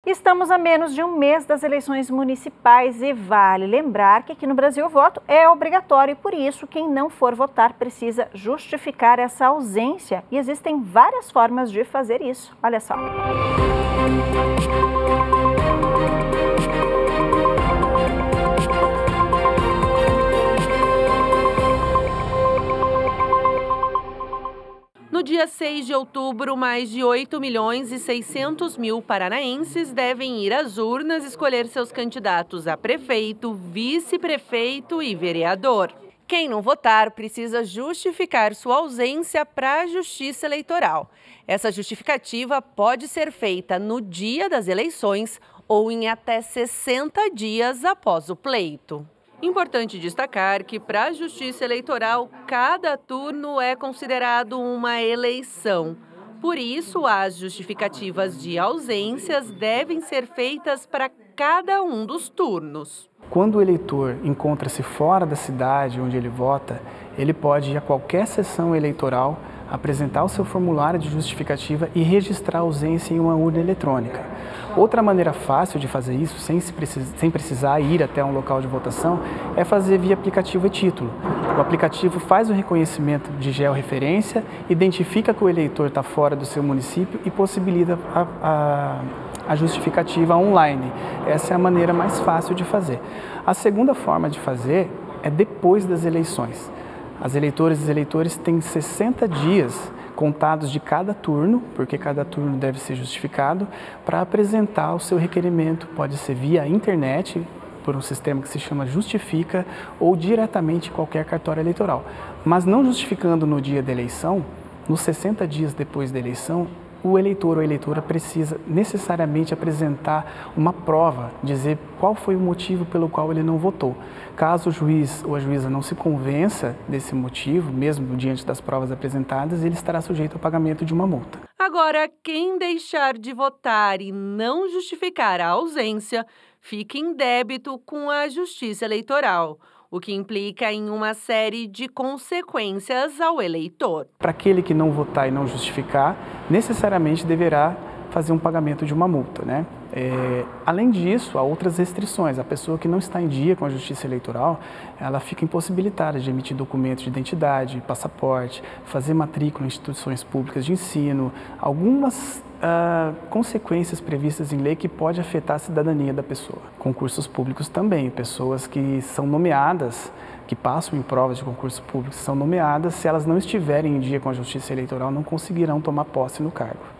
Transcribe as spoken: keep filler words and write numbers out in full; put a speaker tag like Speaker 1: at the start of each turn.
Speaker 1: Estamos a menos de um mês das eleições municipais e vale lembrar que aqui no Brasil o voto é obrigatório e por isso quem não for votar precisa justificar essa ausência e existem várias formas de fazer isso. Olha só.
Speaker 2: No dia seis de outubro, mais de oito milhões e seiscentos mil paranaenses devem ir às urnas escolher seus candidatos a prefeito, vice-prefeito e vereador. Quem não votar precisa justificar sua ausência para a Justiça Eleitoral. Essa justificativa pode ser feita no dia das eleições ou em até sessenta dias após o pleito. Importante destacar que, para a Justiça Eleitoral, cada turno é considerado uma eleição. Por isso, as justificativas de ausências devem ser feitas para cada um dos turnos.
Speaker 3: Quando o eleitor encontra-se fora da cidade onde ele vota, ele pode ir a qualquer sessão eleitoral, apresentar o seu formulário de justificativa e registrar a ausência em uma urna eletrônica. Outra maneira fácil de fazer isso, sem, se precis, sem precisar ir até um local de votação, é fazer via aplicativo e-título. O aplicativo faz o reconhecimento de georreferência, identifica que o eleitor está fora do seu município e possibilita a, a, a justificativa online. Essa é a maneira mais fácil de fazer. A segunda forma de fazer é depois das eleições. As eleitoras e eleitores têm sessenta dias contados de cada turno, porque cada turno deve ser justificado, para apresentar o seu requerimento. Pode ser via internet, por um sistema que se chama Justifica, ou diretamente em qualquer cartório eleitoral. Mas não justificando no dia da eleição, nos sessenta dias depois da eleição, o eleitor ou a eleitora precisa necessariamente apresentar uma prova, dizer qual foi o motivo pelo qual ele não votou. Caso o juiz ou a juíza não se convença desse motivo, mesmo diante das provas apresentadas, ele estará sujeito ao pagamento de uma multa.
Speaker 2: Agora, quem deixar de votar e não justificar a ausência, fica em débito com a Justiça Eleitoral, o que implica em uma série de consequências ao eleitor.
Speaker 3: Para aquele que não votar e não justificar, necessariamente deverá fazer um pagamento de uma multa, né? É, além disso, há outras restrições. A pessoa que não está em dia com a Justiça Eleitoral, ela fica impossibilitada de emitir documentos de identidade, passaporte, fazer matrícula em instituições públicas de ensino, algumas Uh, consequências previstas em lei que pode afetar a cidadania da pessoa. Concursos públicos também, pessoas que são nomeadas, que passam em provas de concursos públicos, são nomeadas, se elas não estiverem em dia com a Justiça Eleitoral, não conseguirão tomar posse no cargo.